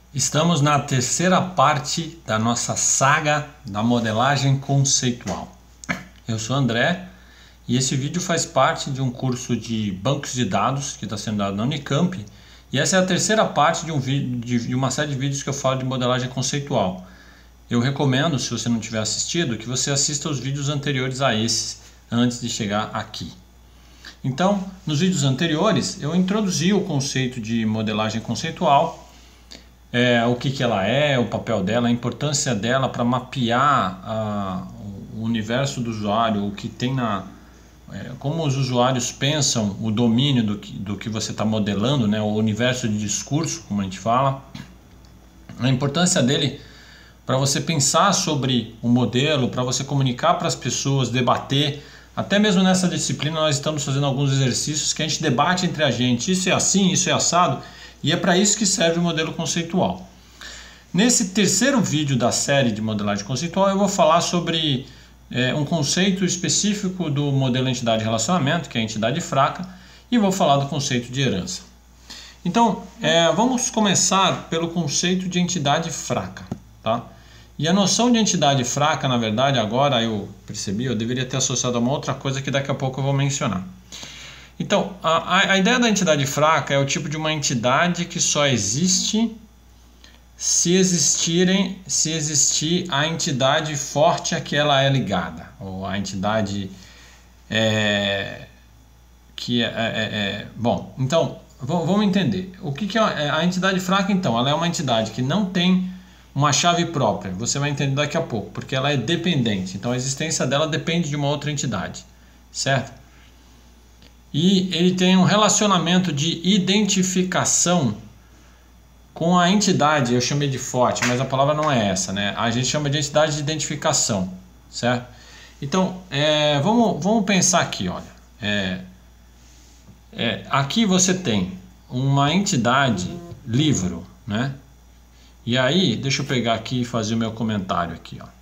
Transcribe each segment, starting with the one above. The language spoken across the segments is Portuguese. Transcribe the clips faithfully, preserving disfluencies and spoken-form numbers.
Estamos na terceira parte da nossa saga da modelagem conceitual. Eu sou André e esse vídeo faz parte de um curso de bancos de dados que está sendo dado na Unicamp, e essa é a terceira parte de, um vídeo, de uma série de vídeos que eu falo de modelagem conceitual. Eu recomendo, se você não tiver assistido, que você assista os vídeos anteriores a esses antes de chegar aqui. Então, nos vídeos anteriores eu introduzi o conceito de modelagem conceitual. É, o que, que ela é, o papel dela, a importância dela para mapear a, o universo do usuário, o que tem na, é, como os usuários pensam, o domínio do que, do que você está modelando, né, o universo de discurso, como a gente fala, a importância dele para você pensar sobre o modelo, para você comunicar para as pessoas, debater. Até mesmo nessa disciplina nós estamos fazendo alguns exercícios que a gente debate entre a gente, isso é assim, isso é assado. E é para isso que serve o modelo conceitual. Nesse terceiro vídeo da série de modelagem conceitual eu vou falar sobre é, um conceito específico do modelo entidade-relacionamento, que é a entidade fraca, e vou falar do conceito de herança. Então, é, vamos começar pelo conceito de entidade fraca. Tá? E a noção de entidade fraca, na verdade, agora eu percebi, eu deveria ter associado a uma outra coisa que daqui a pouco eu vou mencionar. Então, a, a ideia da entidade fraca é o tipo de uma entidade que só existe se existirem, se existir a entidade forte a que ela é ligada, ou a entidade é, que é, é, é... Bom, então, vamos entender. O que, que é a entidade fraca, então? Ela é uma entidade que não tem uma chave própria, você vai entender daqui a pouco, porque ela é dependente, então a existência dela depende de uma outra entidade, certo? E ele tem um relacionamento de identificação com a entidade, eu chamei de forte, mas a palavra não é essa, né? A gente chama de entidade de identificação, certo? Então, é, vamos, vamos pensar aqui, olha. É, é, aqui você tem uma entidade livro, né? E aí, deixa eu pegar aqui e fazer o meu comentário aqui, ó.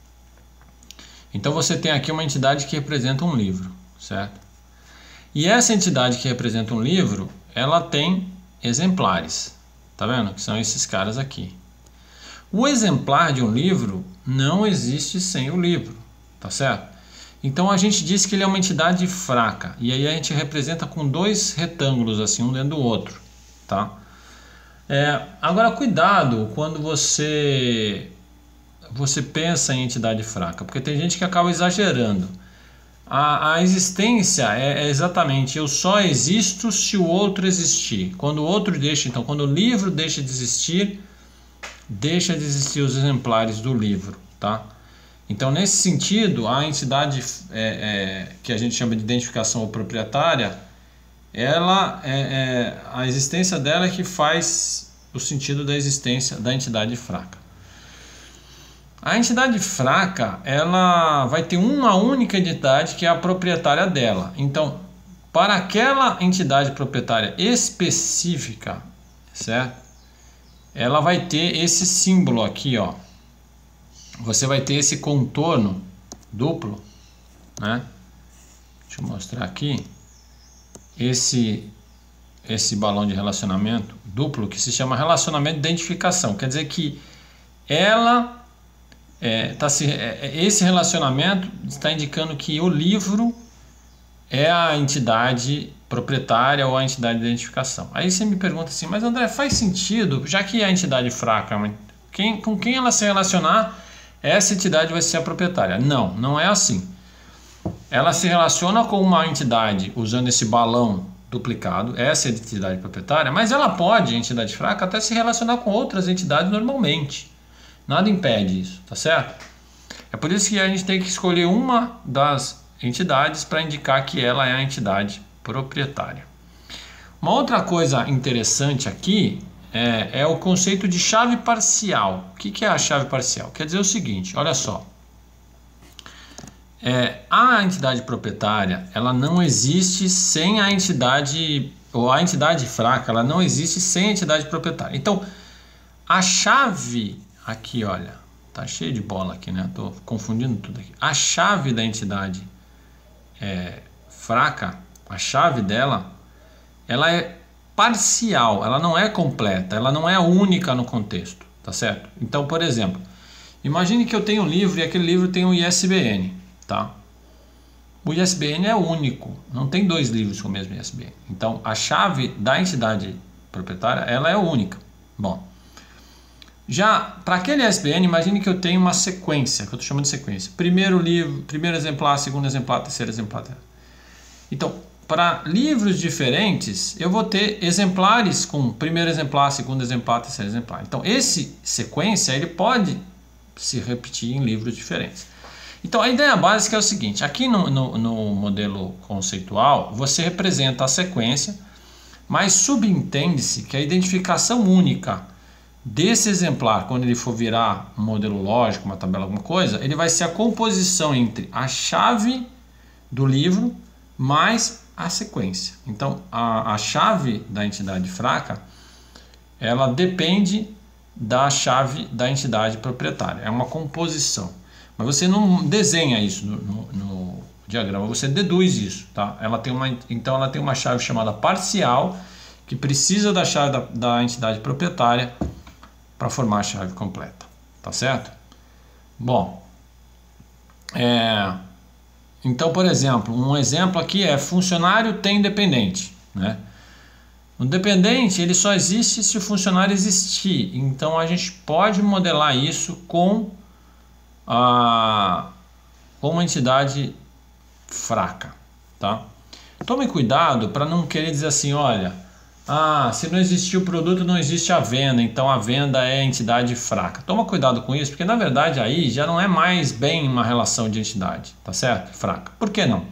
Então você tem aqui uma entidade que representa um livro, certo? E essa entidade que representa um livro, ela tem exemplares, tá vendo? Que são esses caras aqui. O exemplar de um livro não existe sem o livro, tá certo? Então a gente diz que ele é uma entidade fraca, e aí a gente representa com dois retângulos assim, um dentro do outro, tá? É, agora cuidado quando você, você pensa em entidade fraca, porque tem gente que acaba exagerando. A, a existência é, é exatamente eu só existo se o outro existir. Quando o outro deixa, então, quando o livro deixa de existir, deixa de existir os exemplares do livro, tá? Então, nesse sentido, a entidade é, é, que a gente chama de identificação proprietária, ela é, é, a existência dela é que faz o sentido da existência da entidade fraca. A entidade fraca, ela vai ter uma única entidade que é a proprietária dela. Então, para aquela entidade proprietária específica, certo? Ela vai ter esse símbolo aqui, ó. Você vai ter esse contorno duplo, né? Deixa eu mostrar aqui. Esse, esse balão de relacionamento duplo que se chama relacionamento de identificação. Quer dizer que ela... É, tá se, é, esse relacionamento está indicando que o livro é a entidade proprietária ou a entidade de identificação. Aí você me pergunta assim, mas André, faz sentido, já que é a entidade fraca, quem, com quem ela se relacionar, essa entidade vai ser a proprietária? Não, não é assim. Ela se relaciona com uma entidade usando esse balão duplicado, essa é a entidade proprietária, mas ela pode, a entidade fraca, até se relacionar com outras entidades normalmente. Nada impede isso, tá certo? É por isso que a gente tem que escolher uma das entidades para indicar que ela é a entidade proprietária. Uma outra coisa interessante aqui é, é o conceito de chave parcial. O que, que é a chave parcial? Quer dizer o seguinte, olha só. É, a entidade proprietária, ela não existe sem a entidade, ou a entidade fraca, ela não existe sem a entidade proprietária. Então, a chave... Aqui, olha, tá cheio de bola aqui, né? Tô confundindo tudo aqui. A chave da entidade é, fraca, a chave dela, ela é parcial, ela não é completa, ela não é única no contexto, tá certo? Então, por exemplo, imagine que eu tenho um livro e aquele livro tem um I S B N, tá? O I S B N é único, não tem dois livros com o mesmo I S B N. Então, a chave da entidade proprietária, ela é única. Bom, já para aquele I S B N, imagine que eu tenho uma sequência, que eu estou chamando de sequência. Primeiro livro, primeiro exemplar, segundo exemplar, terceiro exemplar. Então, para livros diferentes, eu vou ter exemplares com primeiro exemplar, segundo exemplar, terceiro exemplar. Então, esse sequência, ele pode se repetir em livros diferentes. Então, a ideia básica é o seguinte, aqui no, no, no modelo conceitual, você representa a sequência, mas subentende-se que a identificação única desse exemplar, quando ele for virar um modelo lógico, uma tabela, alguma coisa, ele vai ser a composição entre a chave do livro mais a sequência. Então, a, a chave da entidade fraca, ela depende da chave da entidade proprietária. É uma composição. Mas você não desenha isso no, no, no diagrama, você deduz isso, tá? Ela tem uma, então ela tem uma chave chamada parcial, que precisa da chave da, da entidade proprietária para formar a chave completa, tá certo? Bom, é, então, por exemplo, um exemplo aqui é funcionário tem dependente, né? O dependente, ele só existe se o funcionário existir, então a gente pode modelar isso com a, com uma entidade fraca, tá? Tome cuidado para não querer dizer assim, olha, ah, se não existir o produto, não existe a venda, então a venda é entidade fraca. Toma cuidado com isso, porque na verdade aí já não é mais bem uma relação de entidade, tá certo? Fraca. Por que não?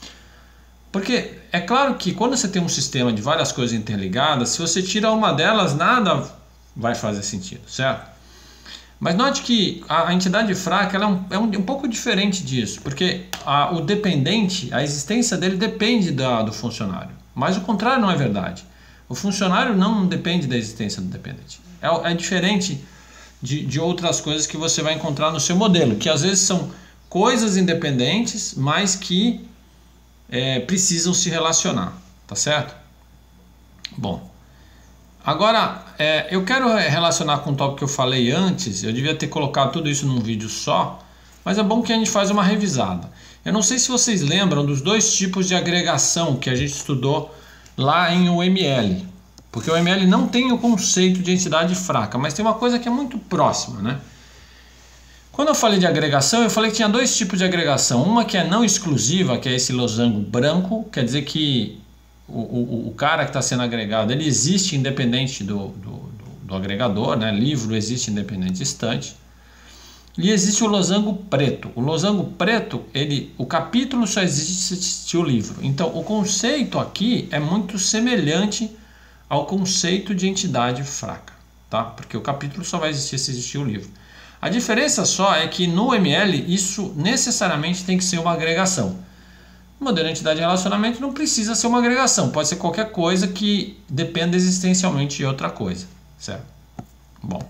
Porque é claro que quando você tem um sistema de várias coisas interligadas, se você tira uma delas, nada vai fazer sentido, certo? Mas note que a entidade fraca ela é, um, é um, um pouco diferente disso, porque a, o dependente, a existência dele depende da, do funcionário, mas o contrário não é verdade. O funcionário não depende da existência do dependente. É, é diferente de, de outras coisas que você vai encontrar no seu modelo, que às vezes são coisas independentes, mas que é, precisam se relacionar, tá certo? Bom. Agora, é, eu quero relacionar com o tópico que eu falei antes, eu devia ter colocado tudo isso num vídeo só, mas é bom que a gente faz uma revisada. Eu não sei se vocês lembram dos dois tipos de agregação que a gente estudou lá em O M L, porque o O M L não tem o conceito de entidade fraca, mas tem uma coisa que é muito próxima, né? Quando eu falei de agregação, eu falei que tinha dois tipos de agregação, uma que é não exclusiva, que é esse losango branco, quer dizer que O, o, o cara que está sendo agregado, ele existe independente do, do, do, do agregador, né? Livro existe independente de estante. E existe o losango preto. O losango preto, ele, o capítulo só existe se existir o livro. Então, o conceito aqui é muito semelhante ao conceito de entidade fraca, tá? Porque o capítulo só vai existir se existir o livro. A diferença só é que no M L isso necessariamente tem que ser uma agregação. O modelo de entidade de relacionamento não precisa ser uma agregação, pode ser qualquer coisa que dependa existencialmente de outra coisa, certo? Bom,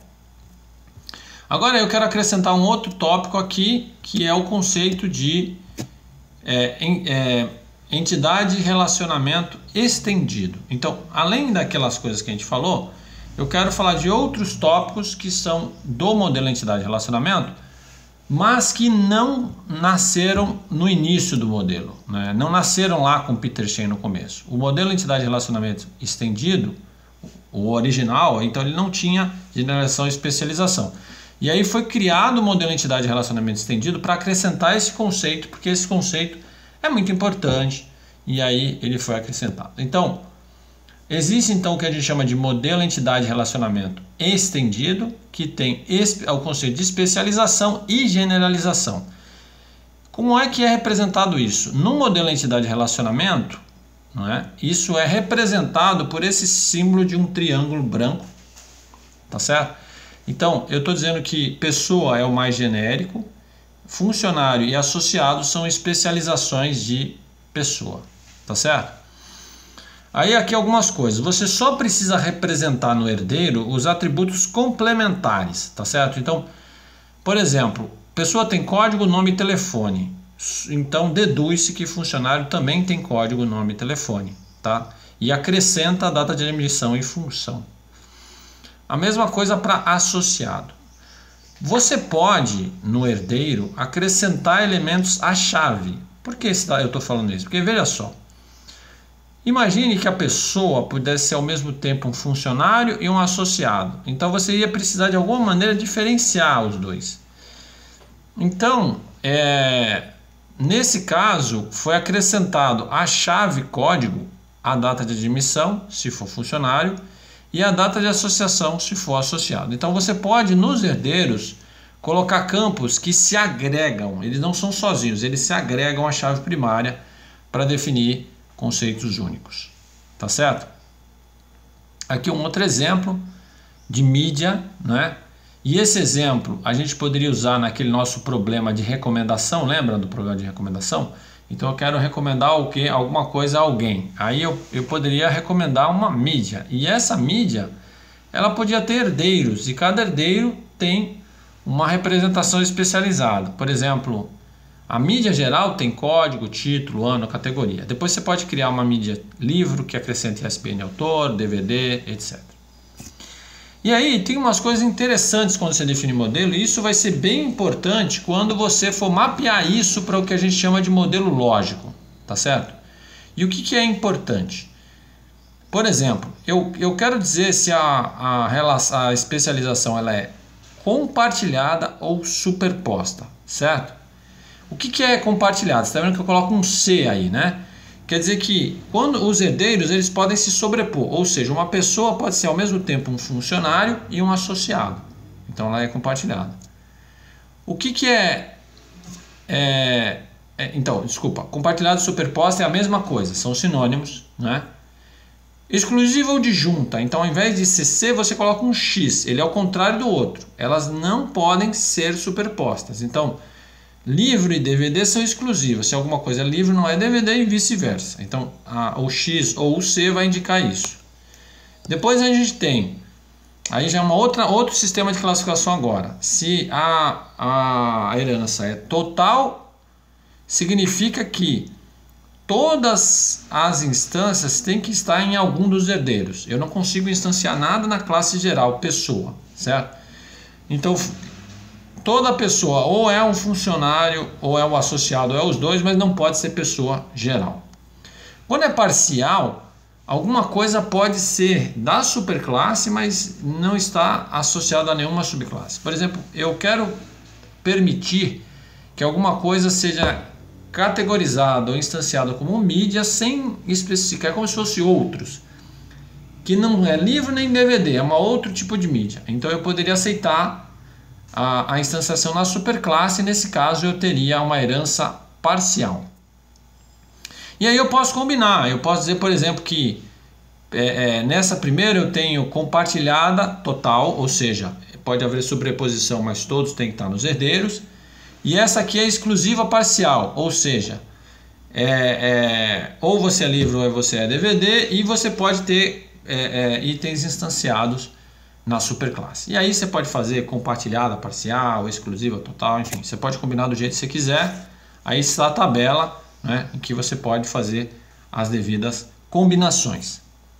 agora eu quero acrescentar um outro tópico aqui, que é o conceito de é, em, é, entidade de relacionamento estendido. Então, além daquelas coisas que a gente falou, eu quero falar de outros tópicos que são do modelo de entidade de relacionamento, mas que não nasceram no início do modelo, né? Não nasceram lá com Peter Shane no começo. O modelo de entidade de relacionamento estendido, o original, então ele não tinha generalização e especialização. E aí foi criado o modelo de entidade de relacionamento estendido para acrescentar esse conceito, porque esse conceito é muito importante e aí ele foi acrescentado. Então, existe então o que a gente chama de modelo de entidade de relacionamento estendido, que tem o conceito de especialização e generalização. Como é que é representado isso? No modelo de entidade de relacionamento, não é? Isso é representado por esse símbolo de um triângulo branco, tá certo? Então, eu estou dizendo que pessoa é o mais genérico, funcionário e associado são especializações de pessoa, tá certo? Aí aqui algumas coisas, você só precisa representar no herdeiro os atributos complementares, tá certo? Então, por exemplo, pessoa tem código, nome e telefone, então deduz-se que funcionário também tem código, nome e telefone, tá? e acrescenta a data de admissão e função. A mesma coisa para associado. Você pode, no herdeiro, acrescentar elementos à chave. Por que eu estou falando isso? Porque veja só, imagine que a pessoa pudesse ser ao mesmo tempo um funcionário e um associado. Então você ia precisar de alguma maneira diferenciar os dois. Então, é, nesse caso, foi acrescentado a chave código, a data de admissão, se for funcionário, e a data de associação, se for associado. Então você pode, nos herdeiros, colocar campos que se agregam, eles não são sozinhos, eles se agregam à chave primária para definir conceitos únicos. Tá certo? Aqui um outro exemplo de mídia, né? E esse exemplo a gente poderia usar naquele nosso problema de recomendação, lembra do problema de recomendação? Então eu quero recomendar o que? Alguma coisa a alguém. Aí eu, eu poderia recomendar uma mídia. E essa mídia, ela podia ter herdeiros. E cada herdeiro tem uma representação especializada. Por exemplo, a mídia geral tem código, título, ano, categoria. Depois você pode criar uma mídia livro que acrescente I S B N autor, D V D, etcétera. E aí tem umas coisas interessantes quando você define modelo, e isso vai ser bem importante quando você for mapear isso para o que a gente chama de modelo lógico, tá certo? E o que, que é importante? Por exemplo, eu, eu quero dizer se a, a, relação, a especialização ela é compartilhada ou superposta, certo? O que, que é compartilhado? Você está vendo que eu coloco um C aí, né? Quer dizer que quando os herdeiros eles podem se sobrepor, ou seja, uma pessoa pode ser ao mesmo tempo um funcionário e um associado. Então ela é compartilhada. O que, que é, é, é... Então, desculpa, compartilhado e superposta é a mesma coisa, são sinônimos, né? Exclusiva ou disjunta, então ao invés de C C você coloca um X, ele é o contrário do outro. Elas não podem ser superpostas. Então, livro e D V D são exclusivas. Se alguma coisa é livro, não é D V D e vice-versa. Então, a, o X ou o C vai indicar isso. Depois a gente tem, aí já é uma outra, outro sistema de classificação agora. Se a, a herança é total, significa que todas as instâncias têm que estar em algum dos herdeiros. Eu não consigo instanciar nada na classe geral, pessoa, certo? Então, toda pessoa ou é um funcionário, ou é um associado, ou é os dois, mas não pode ser pessoa geral. Quando é parcial, alguma coisa pode ser da superclasse, mas não está associada a nenhuma subclasse. Por exemplo, eu quero permitir que alguma coisa seja categorizada ou instanciada como mídia sem especificar, como se fosse outros, que não é livro nem D V D, é um outro tipo de mídia. Então eu poderia aceitar A, a instanciação na superclasse, nesse caso eu teria uma herança parcial. E aí eu posso combinar, eu posso dizer, por exemplo, que é, é, nessa primeira eu tenho compartilhada total, ou seja, pode haver sobreposição, mas todos têm que estar nos herdeiros. E essa aqui é exclusiva parcial, ou seja, é, é, ou você é livro ou você é D V D, e você pode ter é, é, itens instanciados na superclasse. E aí você pode fazer compartilhada, parcial, exclusiva, total, enfim, você pode combinar do jeito que você quiser. Aí está a tabela, né, em que você pode fazer as devidas combinações.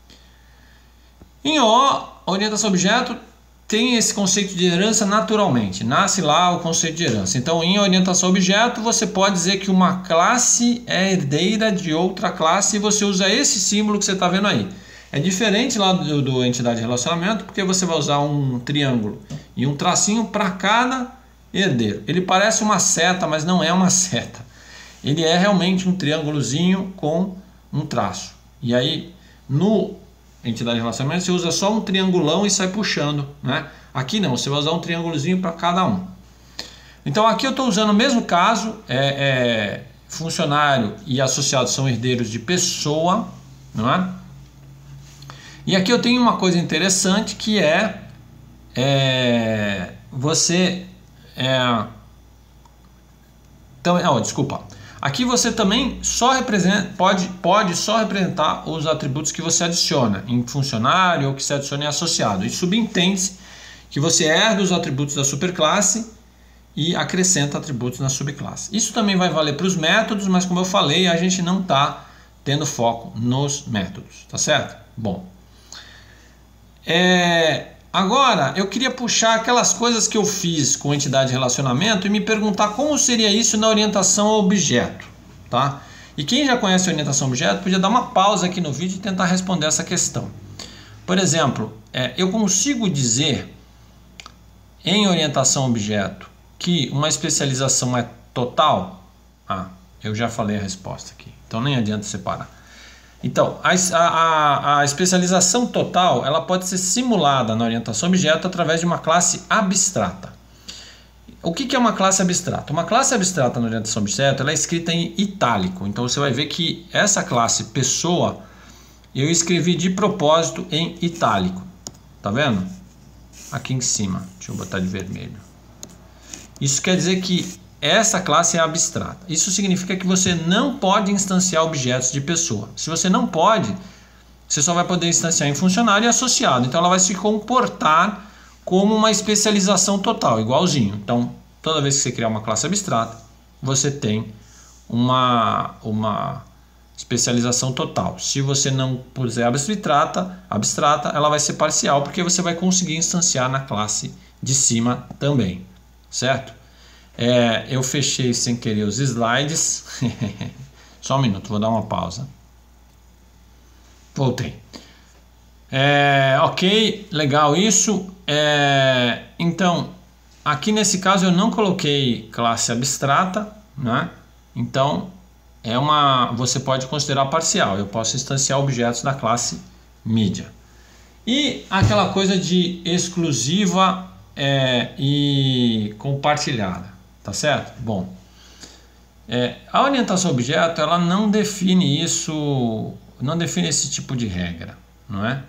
Em O, orientação a objeto tem esse conceito de herança naturalmente, nasce lá o conceito de herança. Então, em orientação a objeto, você pode dizer que uma classe é herdeira de outra classe e você usa esse símbolo que você está vendo aí. É diferente lá do, do entidade de relacionamento, porque você vai usar um triângulo e um tracinho para cada herdeiro. Ele parece uma seta, mas não é uma seta. Ele é realmente um triângulozinho com um traço. E aí, no entidade de relacionamento, você usa só um triangulão e sai puxando, né? Aqui não, você vai usar um triângulozinho para cada um. Então aqui eu estou usando o mesmo caso, é, é, funcionário e associado são herdeiros de pessoa, não é? E aqui eu tenho uma coisa interessante que é, é você é, então, oh, desculpa. Aqui você também só representa, pode, pode só representar os atributos que você adiciona em funcionário ou que você adiciona em associado. E subentende-se que você herda os atributos da superclasse e acrescenta atributos na subclasse. Isso também vai valer para os métodos, mas como eu falei, a gente não está tendo foco nos métodos, tá certo? Bom, é, agora eu queria puxar aquelas coisas que eu fiz com entidade de relacionamento e me perguntar como seria isso na orientação a objeto, tá? E quem já conhece a orientação a objeto podia dar uma pausa aqui no vídeo e tentar responder essa questão. Por exemplo, é, eu consigo dizer em orientação a objeto que uma especialização é total? Ah, eu já falei a resposta aqui, então nem adianta separar. Então, a, a, a especialização total ela pode ser simulada na orientação a objeto através de uma classe abstrata. O que, que é uma classe abstrata? Uma classe abstrata na orientação a objeto ela é escrita em itálico, então você vai ver que essa classe pessoa eu escrevi de propósito em itálico, tá vendo? Aqui em cima, deixa eu botar de vermelho. Isso quer dizer que essa classe é abstrata. Isso significa que você não pode instanciar objetos de pessoa. Se você não pode, você só vai poder instanciar em funcionário e associado. Então ela vai se comportar como uma especialização total, igualzinho. Então toda vez que você criar uma classe abstrata, você tem uma, uma especialização total. Se você não puser abstrata, abstrata, ela vai ser parcial, porque você vai conseguir instanciar na classe de cima também, certo? É, eu fechei sem querer os slides. Só um minuto, vou dar uma pausa. Voltei. É, ok, legal isso. É, então, aqui nesse caso eu não coloquei classe abstrata, né? Então, é uma, você pode considerar parcial. Eu posso instanciar objetos da classe mídia. E aquela coisa de exclusiva é, e compartilhada, tá certo? Bom, é, a orientação a objeto ela não define isso, não define esse tipo de regra, não é?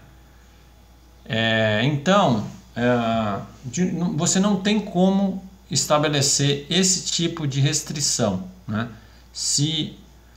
É, então, é, de, você não tem como estabelecer esse tipo de restrição, né? Se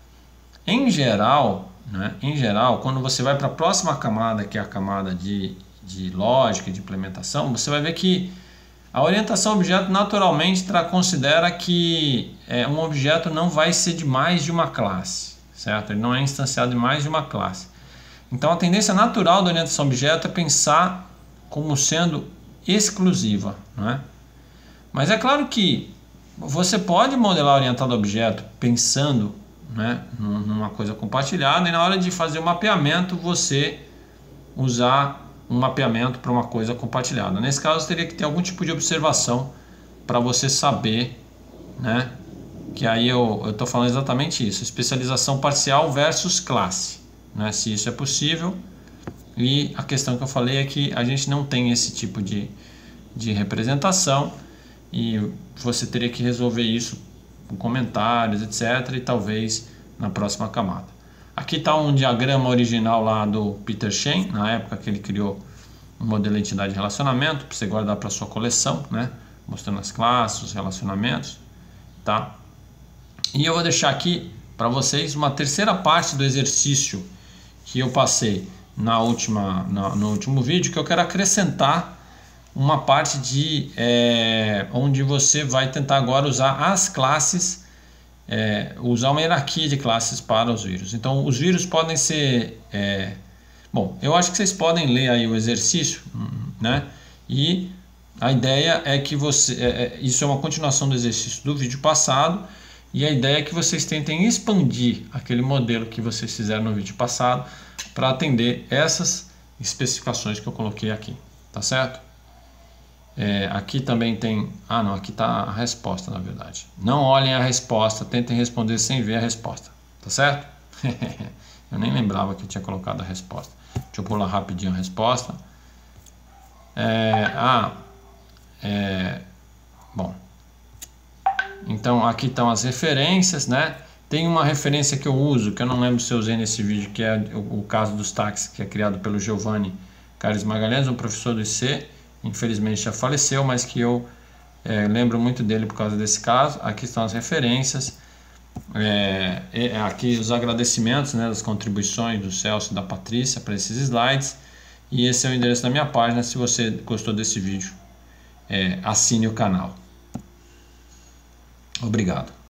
em geral, né, em geral, quando você vai para a próxima camada, que é a camada de, de lógica e de implementação, você vai ver que a orientação a objeto naturalmente tra, considera que é, um objeto não vai ser de mais de uma classe, certo? Ele não é instanciado de mais de uma classe. Então a tendência natural da orientação a objeto é pensar como sendo exclusiva, não é? Mas é claro que você pode modelar orientado a objeto pensando, né, numa coisa compartilhada, e na hora de fazer o mapeamento você usar um mapeamento para uma coisa compartilhada. Nesse caso teria que ter algum tipo de observação para você saber, né, que aí eu estou falando exatamente isso, especialização parcial versus classe, né, se isso é possível. E a questão que eu falei é que a gente não tem esse tipo de, de representação e você teria que resolver isso com comentários, etcétera. E talvez na próxima camada. Aqui está um diagrama original lá do Peter Shen, na época que ele criou um modelo de entidade de relacionamento, para você guardar para sua coleção, né? Mostrando as classes, os relacionamentos, tá? E eu vou deixar aqui para vocês uma terceira parte do exercício que eu passei na última, na, no último vídeo, que eu quero acrescentar uma parte de é, onde você vai tentar agora usar as classes, é, usar uma hierarquia de classes para os vírus. Então os vírus podem ser, é, bom, eu acho que vocês podem ler aí o exercício, né? E a ideia é que você, é, isso é uma continuação do exercício do vídeo passado, e a ideia é que vocês tentem expandir aquele modelo que vocês fizeram no vídeo passado para atender essas especificações que eu coloquei aqui, tá certo? É, aqui também tem... Ah, não, aqui está a resposta, na verdade. Não olhem a resposta, tentem responder sem ver a resposta, tá certo? Eu nem lembrava que eu tinha colocado a resposta. Deixa eu pular rapidinho a resposta. É, ah, é, bom. Então, aqui estão as referências, né? Tem uma referência que eu uso, que eu não lembro se eu usei nesse vídeo, que é o, o caso dos táxis, que é criado pelo Giovanni Carlos Magalhães, um professor do I C. Infelizmente já faleceu, mas que eu é, lembro muito dele por causa desse caso. Aqui estão as referências, é, é, aqui os agradecimentos, né, das contribuições do Celso e da Patrícia para esses slides. E esse é o endereço da minha página. Se você gostou desse vídeo, é, assine o canal. Obrigado.